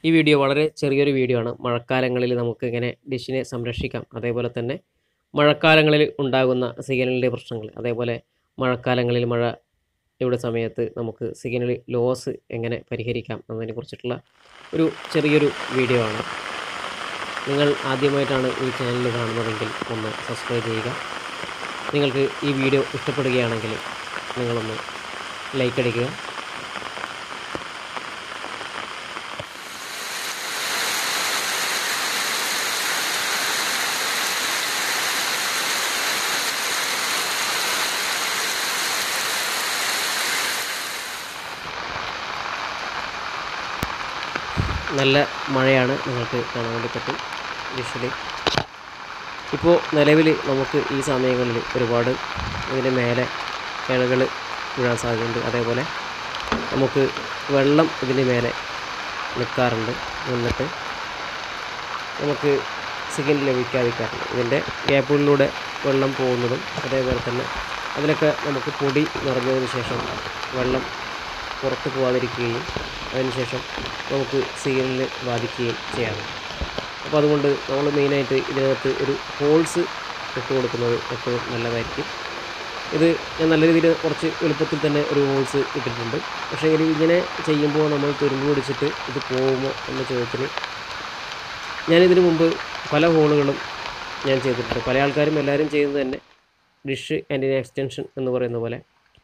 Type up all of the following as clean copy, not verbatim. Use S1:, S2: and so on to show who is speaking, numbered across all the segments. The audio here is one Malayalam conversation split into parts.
S1: ഈ വീഡിയോ വളരെ ചെറിയൊരു വീഡിയോ ആണ്. മഴക്കാലങ്ങളിൽ നമുക്ക് എങ്ങനെ ഡിഷിനെ സംരക്ഷിക്കാം, അതേപോലെ തന്നെ മഴക്കാലങ്ങളിൽ ഉണ്ടാകുന്ന സിഗ്നലിൻ്റെ പ്രശ്നങ്ങൾ, അതേപോലെ മഴക്കാലങ്ങളിൽ മഴയുടെ സമയത്ത് നമുക്ക് സിഗ്നൽ ലോസ് എങ്ങനെ പരിഹരിക്കാം എന്നതിനെ കുറിച്ചിട്ടുള്ള ഒരു ചെറിയൊരു വീഡിയോ ആണ്. നിങ്ങൾ ആദ്യമായിട്ടാണ് ഈ ചാനൽ കാണുന്നതെങ്കിൽ ഒന്ന് സബ്സ്ക്രൈബ് ചെയ്യുക. നിങ്ങൾക്ക് ഈ വീഡിയോ ഇഷ്ടപ്പെടുകയാണെങ്കിൽ നിങ്ങളൊന്ന് ലൈക്ക് അടിക്കുക. നല്ല മഴയാണ് നിങ്ങൾക്ക് കാണാൻ വേണ്ടി പറ്റും ഡിഷിൽ. ഇപ്പോൾ നിലവിൽ നമുക്ക് ഈ സമയങ്ങളിൽ ഒരുപാട് ഇതിന് മേലെ ഇഴകൾ വീഴാൻ സാധ്യതയുണ്ട്. അതേപോലെ നമുക്ക് വെള്ളം ഇതിന് മേലെ നിൽക്കാറുണ്ട്, നിന്നിട്ട് നമുക്ക് സിഗ്നൽ ലഭിക്കാതിരിക്കാറുണ്ട്. ഇതിൻ്റെ ഗ്യാപ്പുകളിലൂടെ വെള്ളം പോകുന്നതും അതേപോലെ തന്നെ അതിലൊക്കെ നമുക്ക് പൊടി നിറഞ്ഞതിന് ശേഷം വെള്ളം പുറത്ത് പോകാതിരിക്കുകയും അതിനുശേഷം നമുക്ക് സിഗ്നലിനെ ബാധിക്കുകയും ചെയ്യാറുണ്ട്. അപ്പോൾ അതുകൊണ്ട് നമ്മൾ മെയിനായിട്ട് ഇതിനകത്ത് ഒരു ഹോൾസ് ഇട്ട് കൊടുക്കുന്നത് എപ്പോഴും നല്ലതായിരിക്കും. ഇത് ഞാൻ നല്ല രീതിയിൽ കുറച്ച് എളുപ്പത്തിൽ തന്നെ ഒരു ഹോൾസ് ഇട്ടിട്ടുണ്ട്. പക്ഷേ ഇങ്ങനെ ചെയ്യുമ്പോൾ നമ്മൾ തുരുമ്പ് പിടിച്ചിട്ട് ഇത് പോകുമോ എന്ന ചോദ്യത്തിന് ഞാനിതിനു മുമ്പ് പല ഹോളുകളും ഞാൻ ചെയ്തിട്ടുണ്ട്. പല ആൾക്കാരും എല്ലാവരും ചെയ്യുന്നത് തന്നെ ഡിഷ് ആൻറ്റിന എക്സ്റ്റൻഷൻ എന്ന് പറയുന്ന പോലെ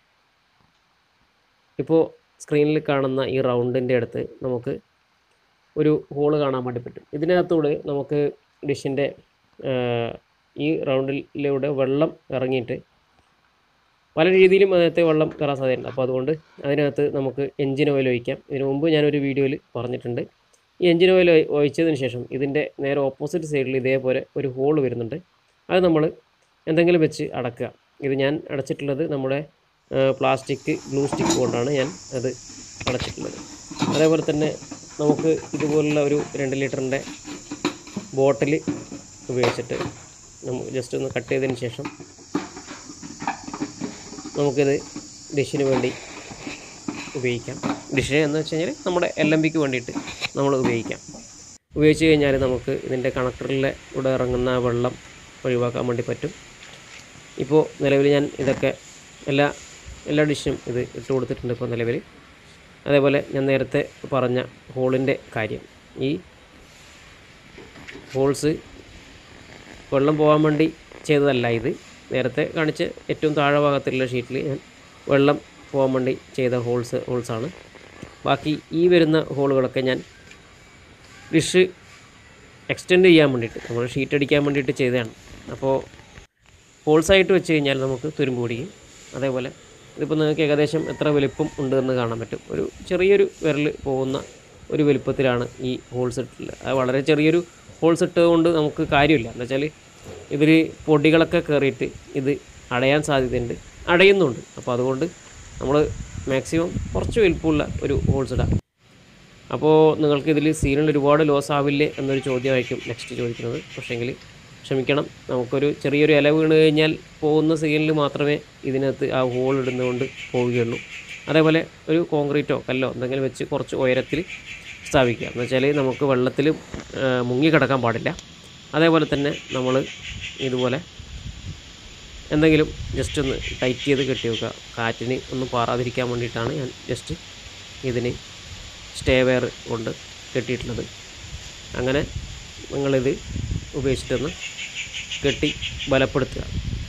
S1: ഇപ്പോൾ സ്ക്രീനിൽ കാണുന്ന ഈ റൗണ്ടിൻ്റെ അടുത്ത് നമുക്ക് ഒരു ഹോള് കാണാൻ വേണ്ടി പറ്റും. ഇതിനകത്തൂടെ നമുക്ക് ഡിഷിൻ്റെ ഈ റൗണ്ടിലൂടെ വെള്ളം ഇറങ്ങിയിട്ട് പല രീതിയിലും അതിനകത്ത് വെള്ളം കയറാൻ സാധ്യതയുണ്ട്. അപ്പോൾ അതുകൊണ്ട് അതിനകത്ത് നമുക്ക് എൻജിൻ ഓയിൽ ഒഴിക്കാം. ഇതിനു മുമ്പ് ഞാനൊരു വീഡിയോയിൽ പറഞ്ഞിട്ടുണ്ട്. ഈ എൻജിൻ ഓയിൽ ഒഴിച്ചതിന് ശേഷം ഇതിൻ്റെ നേരെ ഓപ്പോസിറ്റ് സൈഡിൽ ഇതേപോലെ ഒരു ഹോൾ വരുന്നുണ്ട്. അത് നമ്മൾ എന്തെങ്കിലും വെച്ച് അടക്കുക. ഇത് ഞാൻ അടച്ചിട്ടുള്ളത് നമ്മുടെ പ്ലാസ്റ്റിക് ഗ്ലൂ സ്റ്റിക്ക് കൊണ്ടാണ് ഞാൻ അത് അടച്ചിട്ടുള്ളത്. അതേപോലെ തന്നെ നമുക്ക് ഇതുപോലുള്ള ഒരു 2 ലിറ്ററിൻ്റെ ബോട്ടിൽ ഉപയോഗിച്ചിട്ട് നമുക്ക് ജസ്റ്റ് ഒന്ന് കട്ട് ചെയ്തതിന് ശേഷം നമുക്കിത് ഡിഷിന് വേണ്ടി ഉപയോഗിക്കാം. ഡിഷിന് എന്ന് വെച്ച് കഴിഞ്ഞാൽ നമ്മുടെ LMBക്ക് വേണ്ടിയിട്ട് നമ്മൾ ഉപയോഗിച്ച് കഴിഞ്ഞാൽ നമുക്ക് ഇതിൻ്റെ കണക്ടറിലെ ഇവിടെ ഇറങ്ങുന്ന വെള്ളം ഒഴിവാക്കാൻ വേണ്ടി പറ്റും. ഇപ്പോൾ നിലവിൽ ഞാൻ ഇതൊക്കെ എല്ലാ ഡിഷിനും ഇത് ഇട്ട് കൊടുത്തിട്ടുണ്ട് ഇപ്പോൾ നിലവിൽ. അതേപോലെ ഞാൻ നേരത്തെ പറഞ്ഞ ഹോളിൻ്റെ കാര്യം, ഈ ഹോൾസ് വെള്ളം പോകാൻ വേണ്ടി ചെയ്തതല്ല. ഇത് നേരത്തെ കാണിച്ച ഏറ്റവും താഴെ ഭാഗത്തുള്ള ഷീറ്റിൽ ഞാൻ വെള്ളം പോകാൻ വേണ്ടി ചെയ്ത ഹോൾസാണ്. ബാക്കി ഈ വരുന്ന ഹോളുകളൊക്കെ ഞാൻ ഡിഷ് എക്സ്റ്റെൻഡ് ചെയ്യാൻ വേണ്ടിയിട്ട് നമ്മൾ ഷീറ്റ് അടിക്കാൻ വേണ്ടിയിട്ട് ചെയ്തതാണ്. അപ്പോൾ ഹോൾസായിട്ട് വെച്ച് കഴിഞ്ഞാൽ നമുക്ക് തുരുമ്പ് പിടിക്കും. അതേപോലെ ഇതിപ്പോൾ നിങ്ങൾക്ക് ഏകദേശം എത്ര വലിപ്പം ഉണ്ടെന്ന് കാണാൻ പറ്റും. ഒരു ചെറിയൊരു വിരൽ പോകുന്ന ഒരു വലിപ്പത്തിലാണ് ഈ ഹോൾസ് ഇട്ടിട്ടുള്ളത്. അത് വളരെ ചെറിയൊരു ഹോൾസ് ഇട്ടതുകൊണ്ട് നമുക്ക് കാര്യമില്ല. എന്താ വെച്ചാൽ ഇതിൽ പൊടികളൊക്കെ കയറിയിട്ട് ഇത് അടയാൻ സാധ്യതയുണ്ട്, അടയുന്നുണ്ട്. അപ്പോൾ അതുകൊണ്ട് നമ്മൾ മാക്സിമം കുറച്ച് വലിപ്പമുള്ള ഒരു ഹോൾസ് ഇടാം. അപ്പോൾ നിങ്ങൾക്ക് ഇതിൽ സിഗ്നൽ ഒരുപാട് ലോസ് ആവില്ലേ എന്നൊരു ചോദ്യമായിരിക്കും നെക്സ്റ്റ് ചോദിക്കുന്നത്. പക്ഷേങ്കിൽ ക്ഷമിക്കണം, നമുക്കൊരു ചെറിയൊരു ഇല വീണ് കഴിഞ്ഞാൽ പോകുന്ന സിഗ്നൽ മാത്രമേ ഇതിനകത്ത് ആ ഹോൾ ഇടുന്നതുകൊണ്ട് പോവുകയുള്ളൂ. അതേപോലെ ഒരു കോൺക്രീറ്റോ കല്ലോ എന്തെങ്കിലും വെച്ച് കുറച്ച് ഉയരത്തിൽ സ്ഥാപിക്കുക. എന്ന് വെച്ചാൽ നമുക്ക് വെള്ളത്തിൽ മുങ്ങിക്കിടക്കാൻ പാടില്ല. അതേപോലെ തന്നെ നമ്മൾ ഇതുപോലെ എന്തെങ്കിലും ജസ്റ്റ് ഒന്ന് ടൈറ്റ് ചെയ്ത് കെട്ടി വെക്കുക. കാറ്റിന് ഒന്നും പാറാതിരിക്കാൻ വേണ്ടിയിട്ടാണ് ഞാൻ ജസ്റ്റ് ഇതിന് സ്റ്റേ വെയർ കൊണ്ട് കെട്ടിയിട്ടുള്ളത്. അങ്ങനെ നിങ്ങളിത് ഉപയോഗിച്ചിട്ടൊന്ന് കെട്ടി ബലപ്പെടുത്തുക.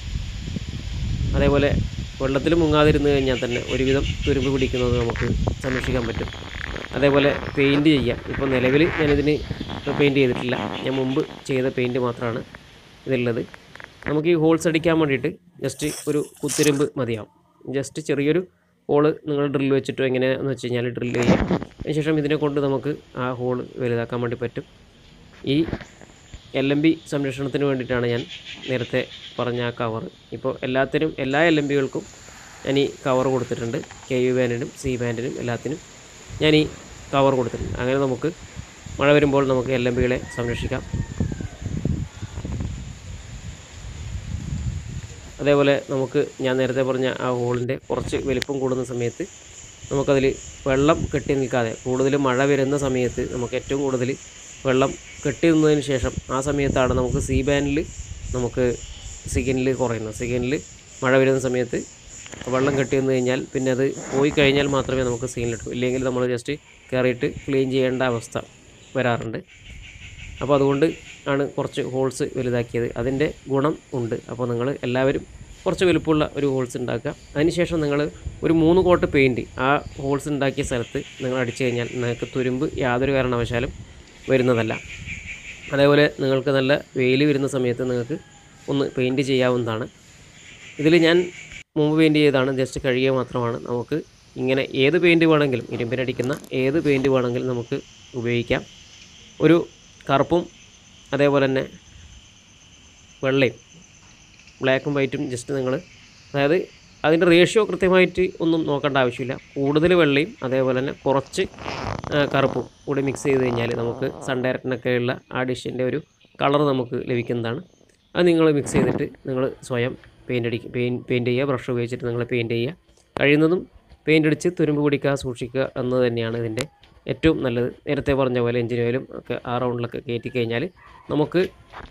S1: അതേപോലെ വെള്ളത്തിൽ മുങ്ങാതിരുന്ന് കഴിഞ്ഞാൽ തന്നെ ഒരുവിധം തുരുമ്പ് പിടിക്കുന്നത് നമുക്ക് സംരക്ഷിക്കാൻ പറ്റും. അതേപോലെ പെയിൻറ്റ് ചെയ്യാം. ഇപ്പോൾ നിലവിൽ ഞാനിതിന് പെയിൻറ്റ് ചെയ്തിട്ടില്ല. ഞാൻ മുമ്പ് ചെയ്ത പെയിൻറ്റ് മാത്രമാണ് ഇതുള്ളത്. നമുക്ക് ഈ ഹോൾസ് അടിക്കാൻ വേണ്ടിയിട്ട് ജസ്റ്റ് ഒരു കുത്തിരുമ്പ് മതിയാവും. ജസ്റ്റ് ചെറിയൊരു ഹോള് നിങ്ങൾ ഡ്രിൽ വെച്ചിട്ടോ എങ്ങനെയാണെന്ന് വെച്ച് കഴിഞ്ഞാൽ ഡ്രില്ല് ചെയ്യാം. അതിനുശേഷം ഇതിനെ കൊണ്ട് നമുക്ക് ആ ഹോള് വലുതാക്കാൻ വേണ്ടി പറ്റും. ഈ LMB സംരക്ഷണത്തിന് വേണ്ടിയിട്ടാണ് ഞാൻ നേരത്തെ പറഞ്ഞ ആ കവർ. ഇപ്പോൾ എല്ലാ LMBകൾക്കും ഞാൻ ഈ കവർ കൊടുത്തിട്ടുണ്ട്. KU ബാൻഡിനും C ബാൻഡിനും എല്ലാത്തിനും ഞാൻ ഈ കവർ കൊടുത്തിട്ടുണ്ട്. അങ്ങനെ നമുക്ക് മഴ വരുമ്പോൾ നമുക്ക് LMBകളെ സംരക്ഷിക്കാം. അതേപോലെ നമുക്ക് ഞാൻ നേരത്തെ പറഞ്ഞ ആ ഹോളിൻ്റെ കുറച്ച് വലിപ്പം കൂടുന്ന സമയത്ത് നമുക്കതിൽ വെള്ളം കെട്ടി നിൽക്കാതെ കൂടുതൽ മഴ വരുന്ന സമയത്ത് നമുക്ക് ഏറ്റവും കൂടുതൽ വെള്ളം കെട്ടി നിന്നതിന് ശേഷം ആ സമയത്താണ് നമുക്ക് സീ ബാനിൽ നമുക്ക് സിഗ്നൽ കുറയുന്നത്. സിഗ്നൽ മഴ വരുന്ന സമയത്ത് വെള്ളം കെട്ടി നിന്ന് കഴിഞ്ഞാൽ പിന്നെ അത് പോയി കഴിഞ്ഞാൽ മാത്രമേ നമുക്ക് സിഗ്നൽ കിട്ടൂ. ഇല്ലെങ്കിൽ നമ്മൾ ജസ്റ്റ് കയറിയിട്ട് ക്ലീൻ ചെയ്യേണ്ട അവസ്ഥ വരാറുണ്ട്. അപ്പോൾ അതുകൊണ്ട് ആണ് കുറച്ച് ഹോൾസ് വലുതാക്കിയത്. അതിൻ്റെ ഗുണം ഉണ്ട്. അപ്പോൾ നിങ്ങൾ എല്ലാവരും കുറച്ച് വലുപ്പമുള്ള ഒരു ഹോൾസ് ഉണ്ടാക്കുക. അതിനുശേഷം നിങ്ങൾ ഒരു 3 കോട്ട് പെയിൻറ്റ് ആ ഹോൾസ് ഉണ്ടാക്കിയ സ്ഥലത്ത് നിങ്ങൾ അടിച്ചു കഴിഞ്ഞാൽ നിങ്ങൾക്ക് തുരുമ്പ് യാതൊരു കാരണവശാലും വരുന്നതല്ല. അതേപോലെ നിങ്ങൾക്ക് നല്ല വെയിൽ വരുന്ന സമയത്ത് നിങ്ങൾക്ക് ഒന്ന് പെയിൻറ്റ് ചെയ്യാവുന്നതാണ്. ഇതിൽ ഞാൻ മുമ്പ് പെയിൻറ്റ് ചെയ്തതാണ്, ജസ്റ്റ് കഴുകിയ മാത്രമാണ്. നമുക്ക് ഇങ്ങനെ ഏത് പെയിൻറ്റ് വേണമെങ്കിലും, ഇരുമ്പിനടിക്കുന്ന ഏത് പെയിൻറ്റ് വേണമെങ്കിലും നമുക്ക് ഉപയോഗിക്കാം. ഒരു കറുപ്പും അതേപോലെ തന്നെ വെള്ളയും ബ്ലാക്കും വൈറ്റും ജസ്റ്റ് നിങ്ങൾ, അതായത് അതിൻ്റെ റേഷ്യോ കൃത്യമായിട്ട് ഒന്നും നോക്കേണ്ട ആവശ്യമില്ല. കൂടുതൽ വെള്ളയും അതേപോലെ തന്നെ കുറച്ച് കറുപ്പും കൂടി മിക്സ് ചെയ്ത് കഴിഞ്ഞാൽ നമുക്ക് സൺ ഡയറക്റ്റിനൊക്കെയുള്ള ആ ഡിഷിൻ്റെ ഒരു കളർ നമുക്ക് ലഭിക്കുന്നതാണ്. അത് നിങ്ങൾ മിക്സ് ചെയ്തിട്ട് നിങ്ങൾ സ്വയം പെയിൻറ്റ് ചെയ്യുക. ബ്രഷ് ഉപയോഗിച്ചിട്ട് നിങ്ങൾ പെയിൻറ്റ് ചെയ്യുക. കഴിയുന്നതും പെയിൻ്റ് അടിച്ച് തുരുമ്പ് പിടിക്കാതെ സൂക്ഷിക്കുക എന്ന് തന്നെയാണ് ഇതിൻ്റെ ഏറ്റവും നല്ലത്. നേരത്തെ പറഞ്ഞ പോലെ എഞ്ചിൻ ഓയിലും ഒക്കെ ആ റൗണ്ടിലൊക്കെ കയറ്റി കഴിഞ്ഞാൽ നമുക്ക്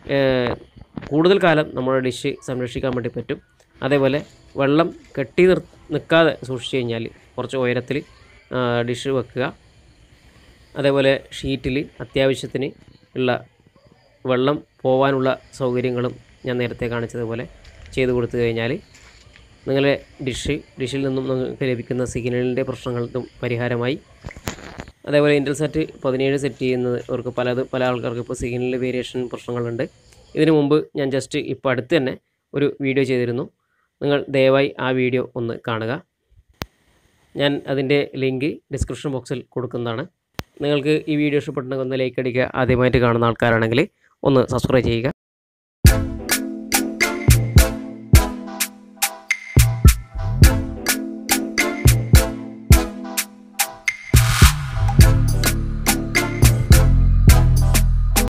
S1: കൂടുതൽ കാലം നമ്മുടെ ഡിഷ് സംരക്ഷിക്കാൻ വേണ്ടി പറ്റും. അതേപോലെ വെള്ളം കെട്ടി നിൽക്കാതെ സൂക്ഷിച്ച് കഴിഞ്ഞാൽ കുറച്ച് ഉയരത്തിൽ ഡിഷ് വെക്കുക. അതേപോലെ ഷീറ്റിൽ അത്യാവശ്യത്തിന് ഉള്ള വെള്ളം പോകാനുള്ള സൗകര്യങ്ങളും ഞാൻ നേരത്തെ കാണിച്ചതുപോലെ ചെയ്തു കൊടുത്തു കഴിഞ്ഞാൽ നിങ്ങളുടെ ഡിഷിൽ നിന്നും നിങ്ങൾക്ക് ലഭിക്കുന്ന സിഗ്നലിൻ്റെ പ്രശ്നങ്ങൾക്കും പരിഹാരമായി. അതേപോലെ ഇൻ്റൽസാറ്റ് 17 സെറ്റ് ചെയ്യുന്നവർക്ക് പല ആൾക്കാർക്ക് ഇപ്പോൾ സിഗ്നലിൽ വേരിയേഷൻ പ്രശ്നങ്ങളുണ്ട്. ഇതിനു മുമ്പ് ഞാൻ ജസ്റ്റ് ഇപ്പോൾ അടുത്ത് തന്നെ ഒരു വീഡിയോ ചെയ്തിരുന്നു. നിങ്ങൾ ദയവായി ആ വീഡിയോ ഒന്ന് കാണുക. ഞാൻ അതിൻ്റെ ലിങ്ക് ഡിസ്ക്രിപ്ഷൻ ബോക്സിൽ കൊടുക്കുന്നതാണ്. നിങ്ങൾക്ക് ഈ വീഡിയോ ഇഷ്ടപ്പെട്ടുണ്ടെങ്കിൽ ഒന്ന് ലൈക്ക് അടിക്കുക. ആദ്യമായിട്ട് കാണുന്ന ആൾക്കാരാണെങ്കിൽ ഒന്ന് സബ്സ്ക്രൈബ് ചെയ്യുക.